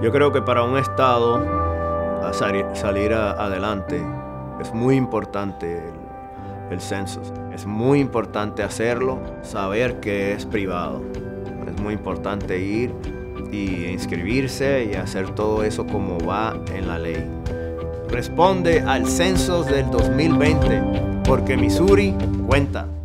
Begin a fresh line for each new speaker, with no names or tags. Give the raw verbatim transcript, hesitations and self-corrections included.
Yo creo que para un estado a salir, salir a, adelante es muy importante el, el census. Es muy importante hacerlo, saber que es privado. Es muy importante ir y inscribirse y hacer todo eso como va en la ley. Responde al census del dos mil veinte, porque Missouri cuenta.